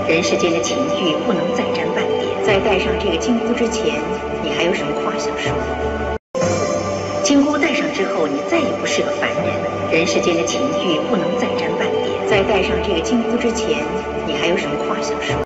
人世间的情欲不能再沾半点。在戴上这个金箍之前，你还有什么话想说？金箍戴上之后，你再也不是个凡人。人世间的情欲不能再沾半点。在戴上这个金箍之前，你还有什么话想说？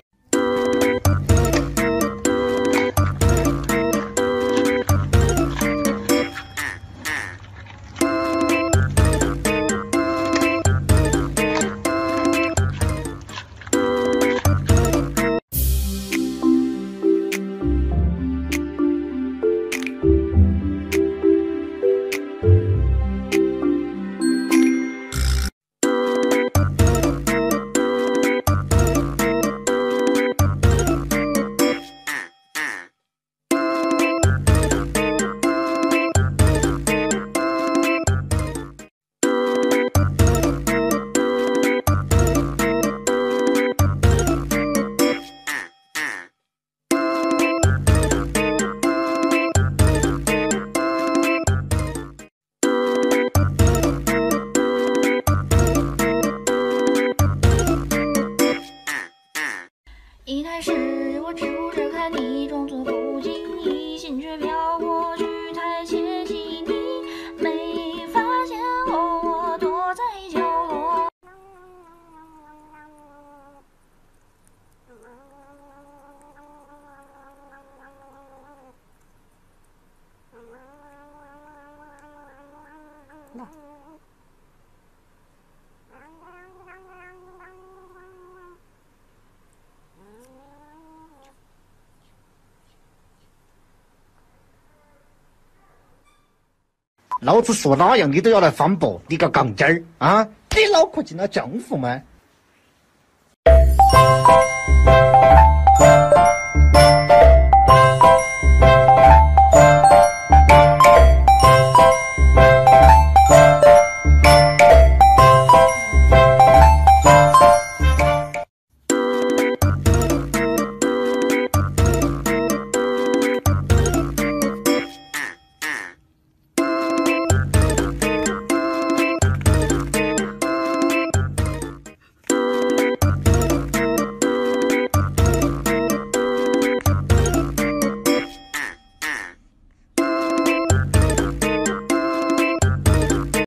一开始我只顾着看你，装作不经意，心却飘过去，太窃喜。你没发现我躲在角落。 老子说哪样你都要来反驳，你个杠精儿啊！你脑壳进了浆糊吗？